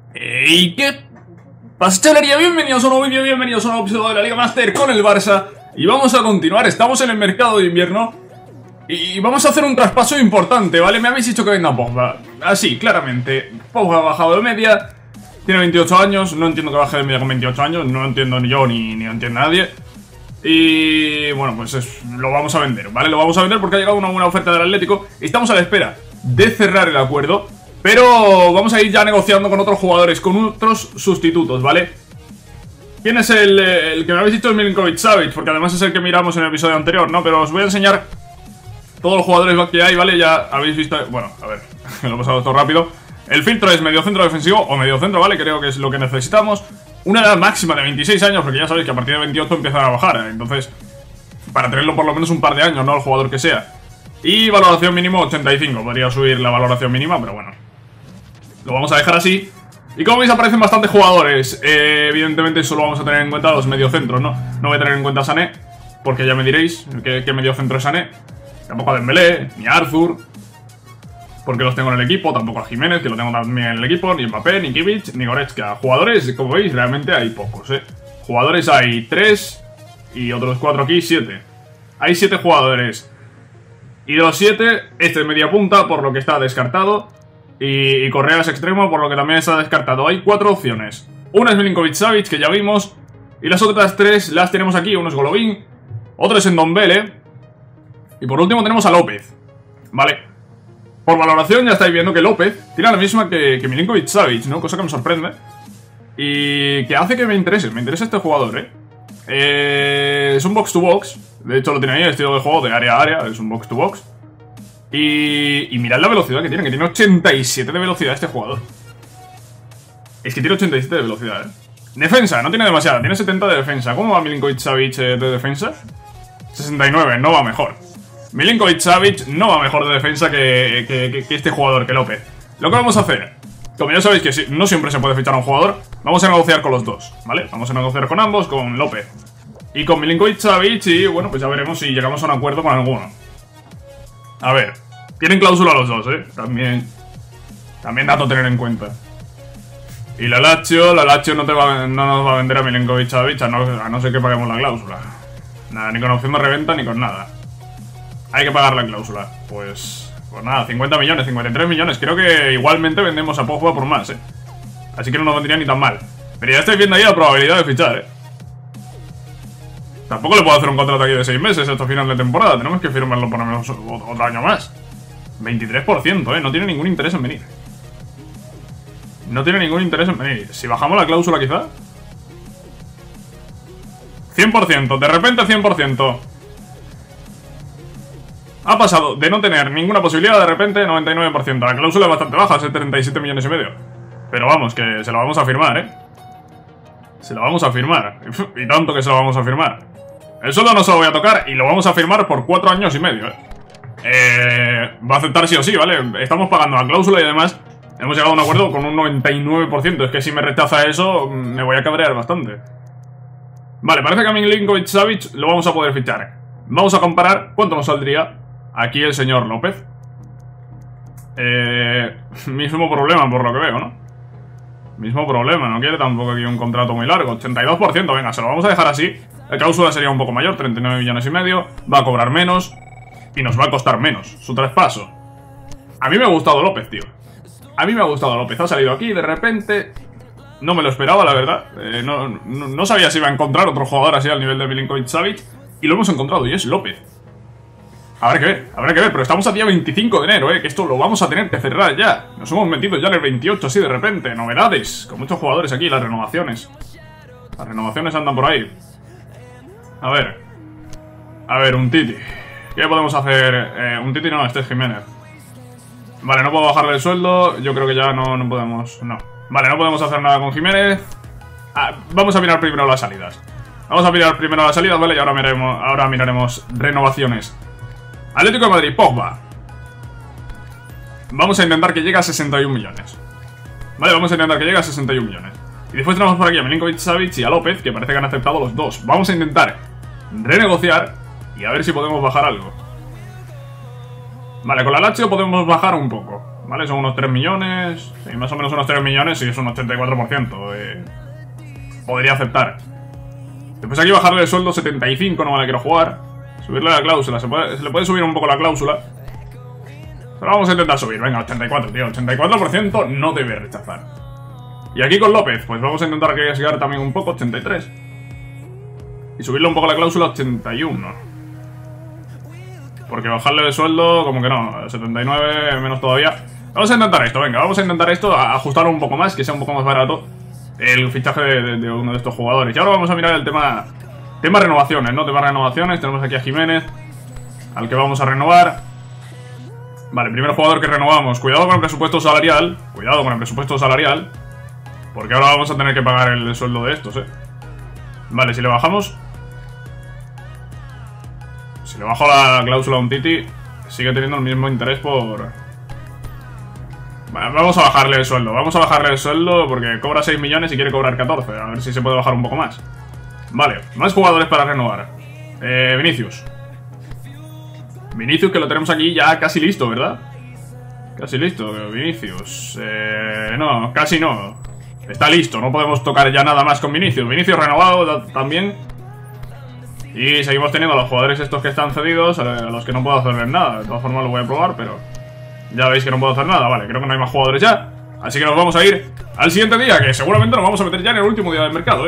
¿Y qué pastelería? Bienvenidos a un nuevo vídeo, bienvenidos a un nuevo episodio de la Liga Master con el Barça. Y vamos a continuar, estamos en el mercado de invierno y vamos a hacer un traspaso importante, ¿vale? Me habéis dicho que venda Pogba. Así, claramente, Pogba ha bajado de media, tiene 28 años, no entiendo que baje de media con 28 años, no lo entiendo ni yo ni lo entiende nadie. Y bueno, pues lo vamos a vender, ¿vale? Lo vamos a vender porque ha llegado una buena oferta del Atlético. Estamos a la espera de cerrar el acuerdo, pero vamos a ir ya negociando con otros jugadores, con otros sustitutos, ¿vale? ¿Quién es el que me habéis dicho? Es Milinkovic-Savic, porque además es el que miramos en el episodio anterior, ¿no? Pero os voy a enseñar todos los jugadores que hay, ¿vale? Ya habéis visto... Bueno, a ver, me lo he pasado todo rápido. El filtro es mediocentro defensivo o mediocentro, ¿vale? Creo que es lo que necesitamos. Una edad máxima de 26 años, porque ya sabéis que a partir de 28 empiezan a bajar, entonces, para tenerlo por lo menos un par de años, ¿no? El jugador que sea. Y valoración mínimo 85, podría subir la valoración mínima, pero bueno, lo vamos a dejar así. Y como veis aparecen bastantes jugadores. Evidentemente solo vamos a tener en cuenta los mediocentros, ¿no? No voy a tener en cuenta a Sané, porque ya me diréis qué mediocentro es Sané. Tampoco a Dembélé, ni a Arthur, porque los tengo en el equipo. Tampoco a Jiménez, que lo tengo también en el equipo. Ni Mbappé, ni Kimmich, ni Goretzka. Jugadores, como veis, realmente hay pocos, Jugadores hay 3 y otros 4 aquí, 7. Hay 7 jugadores. Y de los 7, este es media punta, por lo que está descartado. Y Correa es extremo, por lo que también está descartado. Hay 4 opciones. Una es Milinkovic-Savic, que ya vimos. Y las otras 3 las tenemos aquí. Uno es Golovin, otro es Ndombele. Y por último tenemos a López. Vale. Por valoración ya estáis viendo que López tiene la misma que Milinkovic-Savic, ¿no? Cosa que me sorprende. Y que hace que me interese este jugador, es un box to box. De hecho lo tiene ahí, el estilo de juego de área a área. Es un box to box. Y mirad la velocidad que tiene 87 de velocidad este jugador. Es que tiene 87 de velocidad, Defensa, no tiene demasiada, tiene 70 de defensa. ¿Cómo va Milinkovic-Savic de defensa? 69, no va mejor. Milinkovic-Savic no va mejor de defensa que este jugador, que López. Lo que vamos a hacer, como ya sabéis que no siempre se puede fichar a un jugador, vamos a negociar con los dos, ¿vale? Vamos a negociar con ambos, con López y con Milinkovic-Savic, y bueno, pues ya veremos si llegamos a un acuerdo con alguno. A ver, tienen cláusula los dos, También dato a tener en cuenta. Y la Lazio no nos va a vender a Milinkovic-Savic a no ser que paguemos la cláusula. Nada, ni con opción de reventa ni con nada. Hay que pagar la cláusula. Pues nada, 50 millones, 53 millones. Creo que igualmente vendemos a Pogba por más, Así que no nos vendría ni tan mal. Pero ya estáis viendo ahí la probabilidad de fichar, Tampoco le puedo hacer un contrato aquí de 6 meses hasta final de temporada. Tenemos que firmarlo por lo menos otro año más. 23%, no tiene ningún interés en venir. No tiene ningún interés en venir. Si bajamos la cláusula quizá 100%, de repente 100%. Ha pasado de no tener ninguna posibilidad de repente 99%. La cláusula es bastante baja, es de 37 millones y medio. Pero vamos, que se lo vamos a firmar, Se lo vamos a firmar. Y tanto que se lo vamos a firmar. El sueldo no se lo voy a tocar y lo vamos a firmar por 4 años y medio, Va a aceptar sí o sí, ¿vale? Estamos pagando la cláusula y además hemos llegado a un acuerdo con un 99%. Es que si me rechaza eso, me voy a cabrear bastante. Vale, parece que a Milinkovic-Savic lo vamos a poder fichar. Vamos a comparar cuánto nos saldría aquí el señor López. Mismo problema por lo que veo, ¿no? Mismo problema, no quiere tampoco aquí un contrato muy largo. 82%, venga, se lo vamos a dejar así. La cláusula sería un poco mayor, 39 millones y medio. Va a cobrar menos y nos va a costar menos su traspaso. A mí me ha gustado López, tío. A mí me ha gustado López. Ha salido aquí de repente. No me lo esperaba, la verdad. No sabía si iba a encontrar otro jugador así al nivel de Milinkovic-Savic. Y lo hemos encontrado, y es López. Habrá que ver, pero estamos a día 25 de enero, que esto lo vamos a tener que cerrar ya. Nos hemos metido ya en el 28 así de repente. Novedades, con muchos jugadores aquí, las renovaciones. Las renovaciones andan por ahí. A ver, un Titi. ¿Qué podemos hacer? Un Titi no, este es Jiménez. Vale, no puedo bajarle el sueldo. Yo creo que ya no podemos, no. Vale, no podemos hacer nada con Jiménez. Vamos a mirar primero las salidas. ¿Vale? Y ahora miraremos renovaciones. Atlético de Madrid, Pogba. Vamos a intentar que llegue a 61 millones. Vale, vamos a intentar que llegue a 61 millones. Y después tenemos por aquí a Milinkovic-Savic y a López, que parece que han aceptado los dos. Vamos a intentar renegociar y a ver si podemos bajar algo. Vale, con la Lazio podemos bajar un poco. ¿vale? Son unos 3 millones. Sí, más o menos unos 3 millones y es un 84%. Podría aceptar. Después aquí bajarle el sueldo 75, no me la quiero jugar. Subirle la cláusula, se le puede subir un poco la cláusula. Pero vamos a intentar subir, venga, 84, tío. 84% no debe rechazar. Y aquí con López, pues vamos a intentar arriesgar también un poco, 83. Y subirle un poco la cláusula, 81. Porque bajarle el sueldo, como que no, 79 menos todavía. Vamos a intentar esto, venga, vamos a intentar esto, ajustarlo un poco más, que sea un poco más barato el fichaje de uno de estos jugadores. Y ahora vamos a mirar el tema renovaciones, ¿no? Tema renovaciones, tenemos aquí a Jiménez, al que vamos a renovar. Vale, primer jugador que renovamos. Cuidado con el presupuesto salarial, porque ahora vamos a tener que pagar el sueldo de estos, Vale, si le bajamos... Si le bajo la cláusula a un Titi, sigue teniendo el mismo interés por... Vale, vamos a bajarle el sueldo, porque cobra 6 millones y quiere cobrar 14. A ver si se puede bajar un poco más. Vale, más jugadores para renovar. Vinicius. Vinicius, que lo tenemos aquí ya casi listo, ¿verdad? Casi listo, Vinicius. No, casi no. Está listo, no podemos tocar ya nada más con Vinicius. Vinicius renovado también. Y seguimos teniendo a los jugadores estos que están cedidos, a los que no puedo hacerles nada. De todas formas lo voy a probar, pero ya veis que no puedo hacer nada. Vale, creo que no hay más jugadores ya. Así que nos vamos a ir al siguiente día, que seguramente nos vamos a meter ya en el último día del mercado,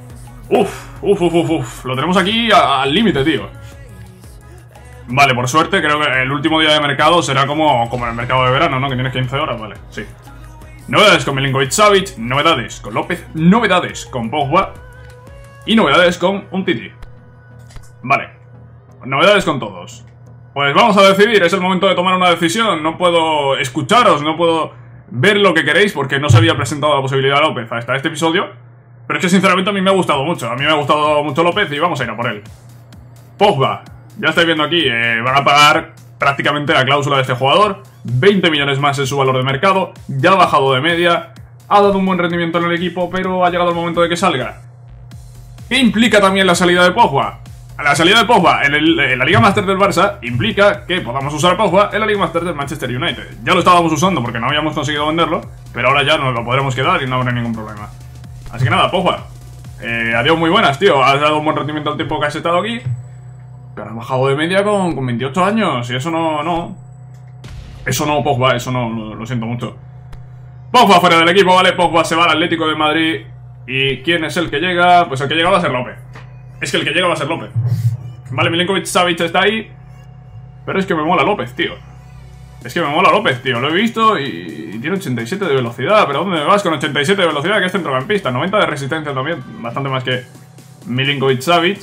Uf. Lo tenemos aquí al límite, tío. Vale, por suerte, creo que el último día de mercado será como en el mercado de verano, ¿no? Que tienes 15 horas, vale, sí. Novedades con Milinkovic-Savic, novedades con López, novedades con Pogba y novedades con Umtiti. Vale, novedades con todos. Pues vamos a decidir, es el momento de tomar una decisión. No puedo escucharos, no puedo ver lo que queréis porque no se había presentado la posibilidad de López hasta este episodio. Pero es que sinceramente a mí me ha gustado mucho. A mí me ha gustado mucho López y vamos a ir a por él. Pogba, ya estáis viendo aquí, van a pagar prácticamente la cláusula de este jugador. 20 millones más es su valor de mercado. Ya ha bajado de media. Ha dado un buen rendimiento en el equipo, pero ha llegado el momento de que salga. ¿Qué implica también la salida de Pogba? La salida de Pogba en la Liga Master del Barça implica que podamos usar a Pogba en la Liga Master del Manchester United. Ya lo estábamos usando porque no habíamos conseguido venderlo, pero ahora ya nos lo podremos quedar y no habrá ningún problema. Así que nada, Pogba. Adiós, muy buenas, tío. Has dado un buen rendimiento al tiempo que has estado aquí. Pero has bajado de media con 28 años y eso no. Eso no, Pogba, eso no, lo siento mucho. Pogba fuera del equipo, ¿vale? Pogba se va al Atlético de Madrid. ¿Y quién es el que llega? Pues el que llega va a ser López. Es que el que llega va a ser López. Vale, Milinkovic-Savic está ahí. Pero es que me mola López, tío. Lo he visto y tiene 87 de velocidad. ¿Pero dónde me vas con 87 de velocidad? Que es centrocampista. 90 de resistencia también. Bastante más que Milinkovic-Savic.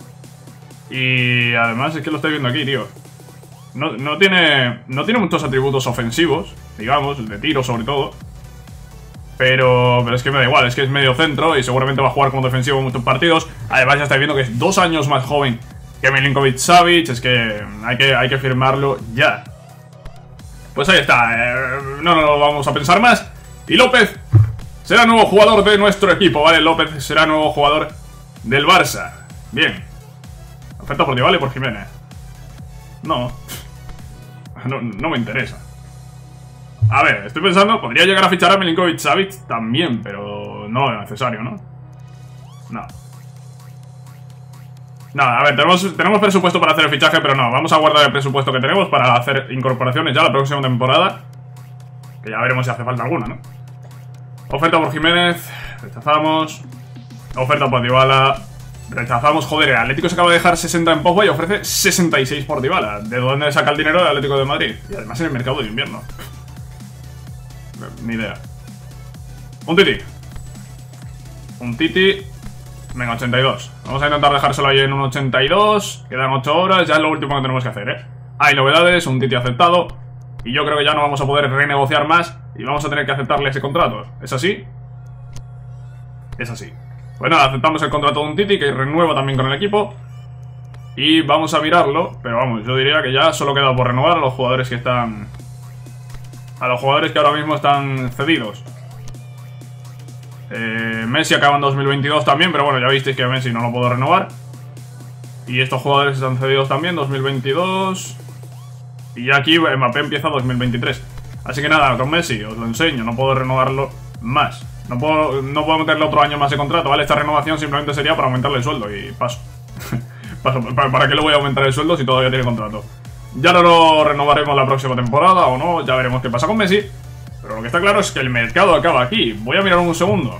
Y además es que lo estoy viendo aquí, tío. No tiene muchos atributos ofensivos, digamos, de tiro sobre todo. Pero es que me da igual, es que es medio centro y seguramente va a jugar como defensivo en muchos partidos. Además ya estáis viendo que es 2 años más joven que Milinkovic-Savic. Es que hay que firmarlo ya. Pues ahí está, no lo vamos a pensar más. Y López será nuevo jugador de nuestro equipo, ¿vale? López será nuevo jugador del Barça. Bien. Oferta por Dybala y por Jiménez. No me interesa. A ver, estoy pensando, podría llegar a fichar a Milinkovic-Savic también, pero no es necesario, ¿no? No. Nada, a ver, tenemos presupuesto para hacer el fichaje, pero no, vamos a guardar el presupuesto que tenemos para hacer incorporaciones ya la próxima temporada. Que ya veremos si hace falta alguna, ¿no? Oferta por Jiménez, rechazamos. Oferta por Dybala, rechazamos. Joder, el Atlético se acaba de dejar 60 en Pogba y ofrece 66 por Dybala. ¿De dónde saca el dinero el Atlético de Madrid? Y además en el mercado de invierno. Ni idea. Un Titi. Venga, 82. Vamos a intentar dejárselo ahí en un 82. Quedan 8 horas, ya es lo último que tenemos que hacer, Hay novedades, un Titi aceptado. Y yo creo que ya no vamos a poder renegociar más y vamos a tener que aceptarle ese contrato. ¿Es así? Es así. Pues nada, aceptamos el contrato de un Titi que renueva también con el equipo. Y vamos a mirarlo. Pero vamos, yo diría que ya solo queda por renovar a los jugadores que están... A los jugadores que ahora mismo están cedidos. Messi acaba en 2022 también, pero bueno, ya visteis que Messi no lo puedo renovar. Y estos jugadores están cedidos también, 2022. Y aquí Mbappé empieza 2023. Así que nada, con Messi os lo enseño, no puedo renovarlo más. No puedo meterle otro año más de contrato, ¿vale? Esta renovación simplemente sería para aumentarle el sueldo y paso. ¿Para qué le voy a aumentar el sueldo si todavía tiene contrato? Ya no lo renovaremos la próxima temporada o no, ya veremos qué pasa con Messi. Pero lo que está claro es que el mercado acaba aquí. Voy a mirar un segundo.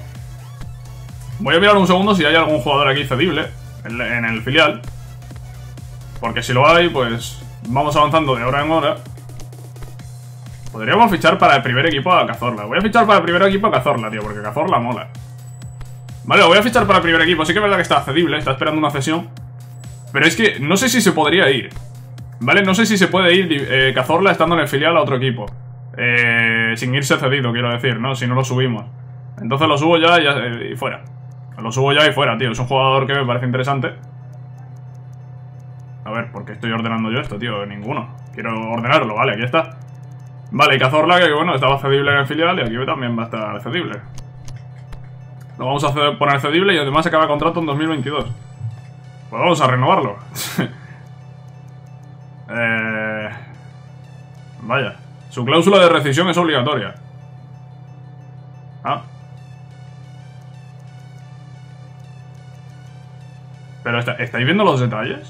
Si hay algún jugador aquí cedible en el filial. Porque si lo hay, pues vamos avanzando de hora en hora. Podríamos fichar para el primer equipo a Cazorla. Voy a fichar para el primer equipo a Cazorla, tío, porque Cazorla mola. Vale, lo voy a fichar para el primer equipo. Sí que es verdad que está cedible, está esperando una cesión. Pero es que no sé si se podría ir. Vale, no sé si se puede ir Cazorla estando en el filial a otro equipo. Sin irse cedido, quiero decir, ¿no? Si no lo subimos. Entonces lo subo ya y fuera. Lo subo ya y fuera, tío. Es un jugador que me parece interesante. A ver, ¿por qué estoy ordenando yo esto, tío? Ninguno. Quiero ordenarlo, vale, aquí está. Vale, y Cazorla, que bueno, estaba cedible en el filial y aquí también va a estar cedible. Lo vamos a poner cedible y además acaba contrato en 2022. Pues vamos a renovarlo. Vaya. Su cláusula de rescisión es obligatoria. Ah. Pero ¿estáis viendo los detalles?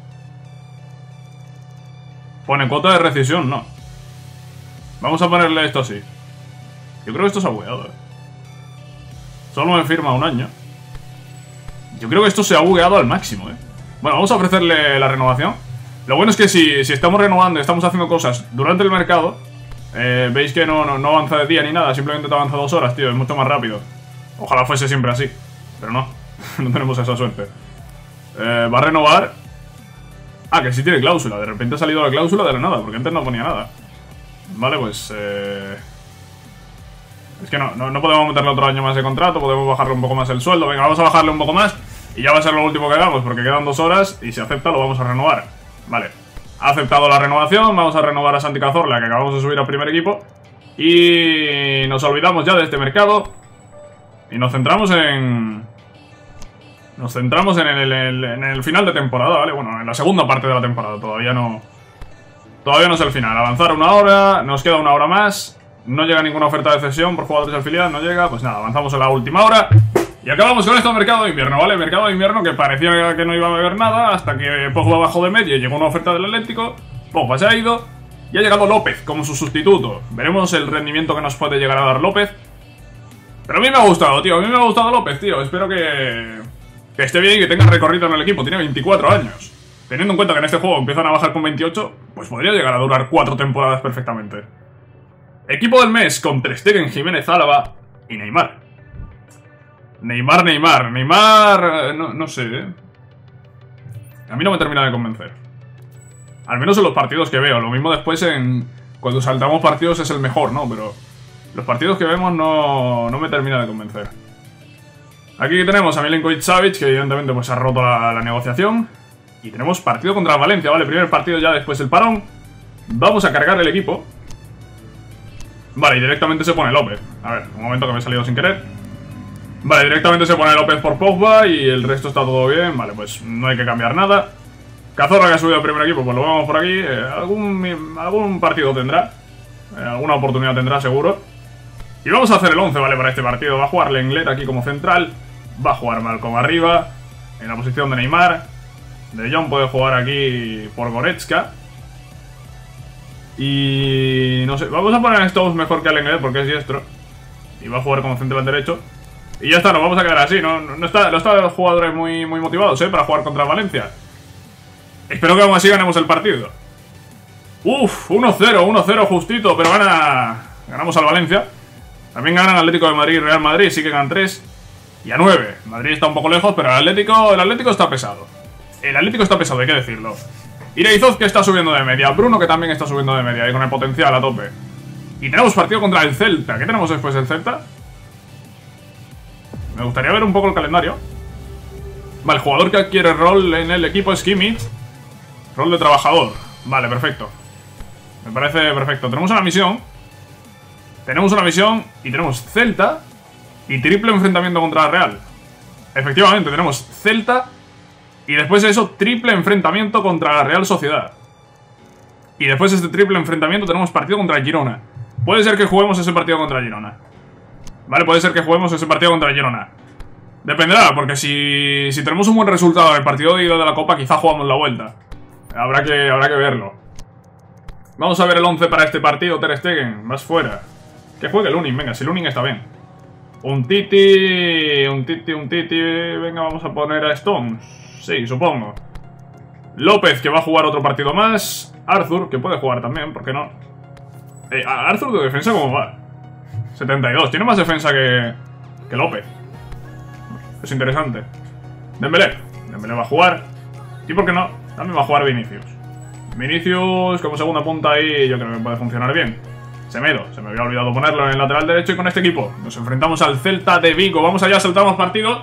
Pone cuota de rescisión, no. Vamos a ponerle esto así. Yo creo que esto es bugueado, Solo me firma un año. Yo creo que esto se ha bugueado al máximo, Bueno, vamos a ofrecerle la renovación. Lo bueno es que si estamos renovando y estamos haciendo cosas durante el mercado, veis que no avanza de día ni nada. Simplemente te avanza 2 horas, tío. Es mucho más rápido. Ojalá fuese siempre así. Pero no. No tenemos esa suerte. Va a renovar. Ah, que sí tiene cláusula. De repente ha salido la cláusula de la nada, porque antes no ponía nada. Vale, pues es que no podemos meterle otro año más de contrato. Podemos bajarle un poco más el sueldo. Venga, vamos a bajarle un poco más. Y ya va a ser lo último que hagamos, porque quedan 2 horas. Y si acepta, lo vamos a renovar. Vale, ha aceptado la renovación. Vamos a renovar a Santi Cazorla, que acabamos de subir al primer equipo. Y nos olvidamos ya de este mercado. Y nos centramos en... en el final de temporada, ¿vale? Bueno, en la segunda parte de la temporada. Todavía no es el final. Avanzar 1 hora, nos queda 1 hora más. No llega ninguna oferta de cesión por jugadores del filial, no llega. Pues nada, avanzamos en la última hora. Y acabamos con esto mercado de invierno, ¿vale? Mercado de invierno que parecía que no iba a haber nada hasta que Pogba bajó de medio y llegó una oferta del Atlético. Pogba se ha ido y ha llegado López como su sustituto. Veremos el rendimiento que nos puede llegar a dar López. Pero a mí me ha gustado, tío. A mí me ha gustado López, tío. Espero que esté bien y que tenga recorrido en el equipo. Tiene 24 años. Teniendo en cuenta que en este juego empiezan a bajar con 28, pues podría llegar a durar 4 temporadas perfectamente. Equipo del mes con Ter Stegen, Jiménez, Álava y Neymar. Neymar, no sé, A mí no me termina de convencer. Al menos en los partidos que veo. Lo mismo después cuando saltamos partidos es el mejor, ¿no? Pero los partidos que vemos no me termina de convencer. Aquí tenemos a Milinkovic-Savic, que evidentemente pues ha roto la negociación. Y tenemos partido contra Valencia, ¿vale? Primer partido ya después del parón. Vamos a cargar el equipo. Vale, y directamente se pone López. A ver, un momento que me he salido sin querer. Vale, directamente se pone López por Pogba y el resto está todo bien. Vale, pues no hay que cambiar nada. Cazorla, que ha subido al primer equipo, pues lo vemos por aquí. Algún partido tendrá. Alguna oportunidad tendrá, seguro. Y vamos a hacer el 11, ¿vale? Para este partido. Va a jugar Lenglet aquí como central. Va a jugar Malcom arriba, en la posición de Neymar. De Jong puede jugar aquí por Goretzka. Y no sé, vamos a poner a Stones mejor que a Lenglet porque es diestro. Y va a jugar como central derecho. Y ya está, nos vamos a quedar así. No están los jugadores muy motivados, para jugar contra Valencia. Espero que aún así ganemos el partido. Uf, 1-0 justito, pero ganamos al Valencia. También ganan Atlético de Madrid y Real Madrid, sí que ganan 3. Y a 9. Madrid está un poco lejos, pero el Atlético está pesado. El Atlético está pesado, hay que decirlo. Ireizoz, que está subiendo de media. Bruno, que también está subiendo de media y con el potencial a tope. Y tenemos partido contra el Celta. ¿Qué tenemos después del Celta? Me gustaría ver un poco el calendario. Vale, el jugador que adquiere rol en el equipo es Kimmich. Rol de trabajador. Vale, perfecto. Me parece perfecto. Tenemos una misión. Y tenemos Celta y triple enfrentamiento contra la Real. Efectivamente, tenemos Celta y después de eso triple enfrentamiento contra la Real Sociedad. Y después de este triple enfrentamiento tenemos partido contra el Girona. Puede ser que juguemos ese partido contra Girona. Vale, puede ser que juguemos ese partido contra Girona. Dependerá, porque si tenemos un buen resultado en el partido de ida de la Copa, quizá jugamos la vuelta. Habrá que verlo. Vamos a ver el 11 para este partido. Ter Stegen, más fuera. Que juegue Lunin, venga, si Lunin está bien. Un Titi. Venga, vamos a poner a Stones. Sí, supongo. López, que va a jugar otro partido más. Arthur, que puede jugar también, ¿por qué no? Arthur de defensa, ¿cómo va? 72, tiene más defensa que López. Es interesante. Dembélé va a jugar. Y por qué no, también va a jugar Vinicius. Vinicius como segunda punta ahí yo creo que puede funcionar bien. Semedo, se me había olvidado ponerlo en el lateral derecho. Y con este equipo nos enfrentamos al Celta de Vigo. Vamos allá, saltamos partido.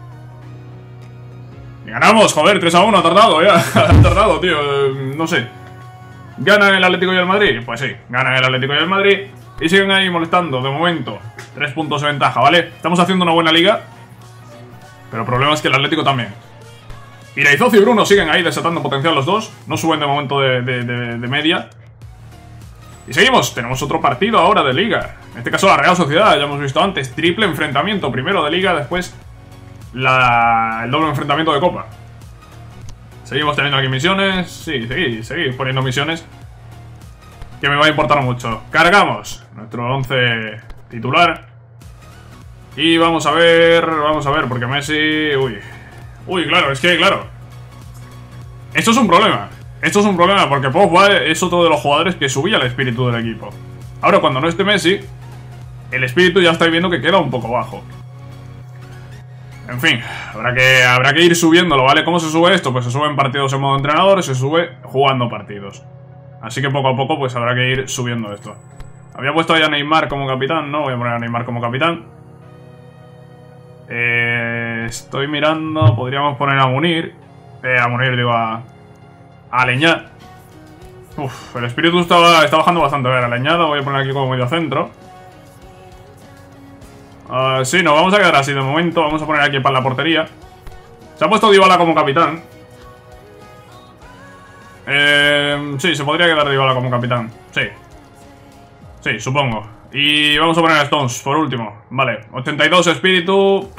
Y ganamos, joder, 3-1, ha tardado ya. Ha tardado, tío, no sé. ¿Gana el Atlético y el Madrid? Pues sí, gana el Atlético y el Madrid. Y siguen ahí molestando, de momento 3 puntos de ventaja, ¿vale? Estamos haciendo una buena liga. Pero el problema es que el Atlético también. Iraizoz y Bruno siguen ahí desatando potencial los dos. No suben de momento de media. Y seguimos, tenemos otro partido ahora de liga. En este caso la Real Sociedad, ya hemos visto antes. Triple enfrentamiento, primero de liga, después el doble enfrentamiento de Copa. Seguimos teniendo aquí misiones. Sí, seguid poniendo misiones, que me va a importar mucho. Cargamos nuestro 11 titular. Y vamos a ver, porque Messi... Uy, claro, es que, claro. Esto es un problema. Esto es un problema porque Pogba es otro de los jugadores que subía el espíritu del equipo. Ahora, cuando no esté Messi, el espíritu ya estáis viendo que queda un poco bajo. En fin, habrá que ir subiéndolo, ¿vale? ¿Cómo se sube esto? Pues se suben partidos en modo entrenador, se sube jugando partidos. Así que poco a poco pues habrá que ir subiendo esto. Había puesto ahí a Neymar como capitán, no voy a poner a Neymar como capitán. Estoy mirando, podríamos poner a Munir. Digo, a Leñá. Uf, el espíritu está bajando bastante. A ver, a Leñá lo voy a poner aquí como medio centro. Sí, nos vamos a quedar así de momento. Vamos a poner aquí para la portería. Se ha puesto Dybala como capitán. Sí, se podría quedar Dybala como capitán. Sí, supongo. Y vamos a poner a Stones por último. Vale, 82 espíritu.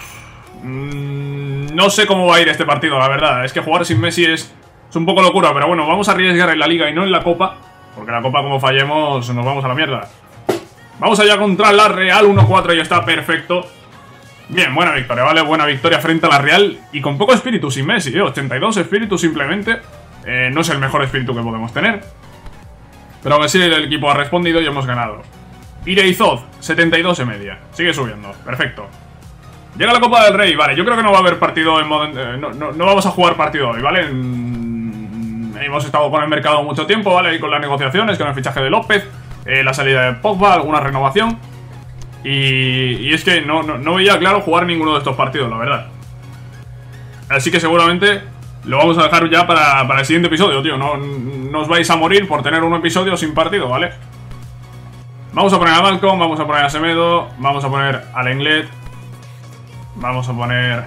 No sé cómo va a ir este partido, la verdad. Es que jugar sin Messi es un poco locura. Pero bueno, vamos a arriesgar en la Liga y no en la Copa, porque la Copa, como fallemos, nos vamos a la mierda. Vamos allá contra la Real, 1-4 y está perfecto. Bien, buena victoria, ¿vale? Buena victoria frente a la Real. Y con poco espíritu sin Messi, 82 espíritu simplemente. No es el mejor espíritu que podemos tener, pero aún así el equipo ha respondido y hemos ganado. Iraizoz, 72 y media. Sigue subiendo, perfecto. Llega la Copa del Rey, vale. Yo creo que no va a haber partido en modo... no vamos a jugar partido hoy, ¿vale? Hemos estado con el mercado mucho tiempo, ¿vale? Y con las negociaciones, con el fichaje de López, la salida de Pogba, alguna renovación. Y es que no veía claro jugar ninguno de estos partidos, la verdad. Así que seguramente lo vamos a dejar ya para el siguiente episodio, tío. No os vais a morir por tener un episodio sin partido, ¿vale? Vamos a poner a Malcolm, vamos a poner a Semedo, vamos a poner a Lenglet. Vamos a poner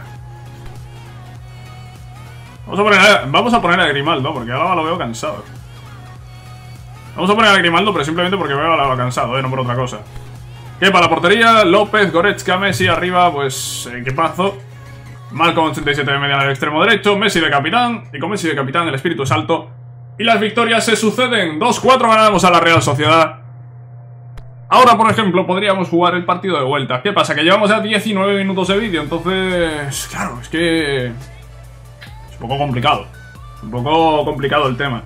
a Grimaldo, porque ahora lo veo cansado. Vamos a poner a Grimaldo, pero simplemente porque veo a Alaba cansado, no por otra cosa. Que para la portería, López, Goretzka, Messi arriba, pues equipazo. Malcolm 87 de media en el extremo derecho, Messi de capitán. Y con Messi de capitán el espíritu es alto. Y las victorias se suceden. 2-4 ganamos a la Real Sociedad. Ahora, por ejemplo, podríamos jugar el partido de vuelta. ¿Qué pasa? Que llevamos ya 19 minutos de vídeo, entonces... Claro, es que... es un poco complicado. Un poco complicado el tema.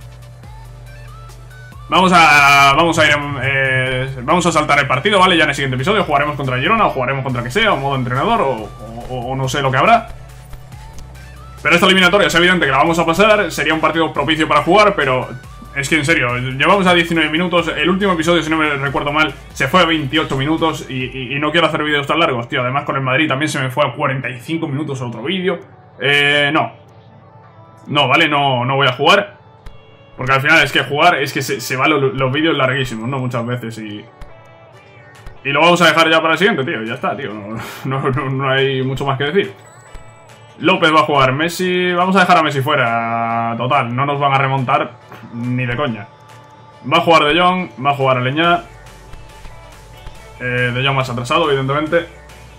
Vamos a saltar el partido, ¿vale? Ya en el siguiente episodio jugaremos contra Girona, o jugaremos contra que sea, o modo entrenador, o no sé lo que habrá. Pero esta eliminatoria es evidente que la vamos a pasar. Sería un partido propicio para jugar, pero... es que en serio, llevamos a 19 minutos. El último episodio, si no me recuerdo mal, se fue a 28 minutos y no quiero hacer vídeos tan largos, tío. Además con el Madrid también se me fue a 45 minutos otro vídeo. No, vale, no voy a jugar. Porque al final es que jugar es que se van los vídeos larguísimos, ¿no? Muchas veces y lo vamos a dejar ya para el siguiente, tío. Ya está, tío. No hay mucho más que decir. López va a jugar, Messi... Vamos a dejar a Messi fuera. Total, no nos van a remontar ni de coña. Va a jugar De Jong, va a jugar a Leñá. De Jong más atrasado, evidentemente.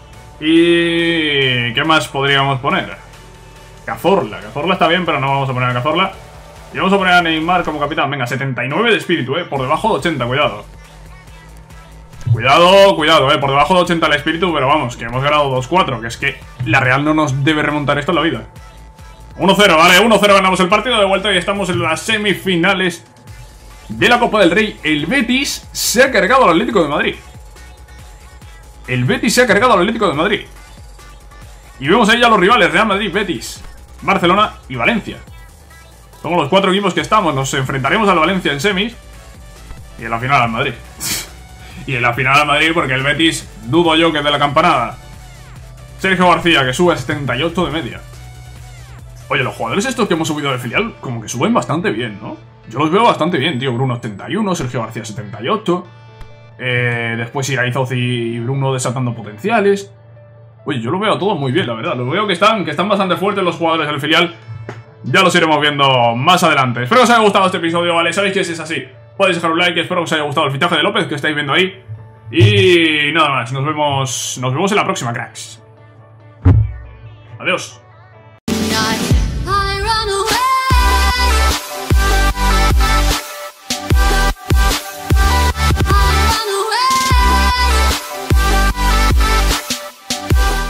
Y... ¿qué más podríamos poner? Cazorla. Cazorla está bien, pero no vamos a poner a Cazorla. Y vamos a poner a Neymar como capitán. Venga, 79 de espíritu, por debajo de 80, cuidado. Cuidado, por debajo de 80 el espíritu, pero vamos, que hemos ganado 2-4, que es que la Real no nos debe remontar esto en la vida. 1-0, vale, 1-0 ganamos el partido de vuelta y estamos en las semifinales de la Copa del Rey. El Betis se ha cargado al Atlético de Madrid. El Betis se ha cargado al Atlético de Madrid. Y vemos ahí ya los rivales, Real Madrid, Betis, Barcelona y Valencia. Somos los 4 equipos que estamos, nos enfrentaremos al Valencia en semis y en la final al Madrid. Y en la final al Madrid porque el Betis, dudo yo que de la campanada. Sergio García, que sube a 78 de media. Oye, los jugadores estos que hemos subido de filial, como que suben bastante bien, ¿no? Yo los veo bastante bien, tío. Bruno 71, Sergio García 78. Después Iraizoz y Bruno desatando potenciales. Oye, yo lo veo todo muy bien, la verdad. Lo veo que están bastante fuertes los jugadores del filial. Ya los iremos viendo más adelante. Espero que os haya gustado este episodio, ¿vale? Sabéis que si es así, podéis dejar un like. Espero que os haya gustado el fichaje de López que estáis viendo ahí. Y nada más, nos vemos en la próxima, cracks. Adiós.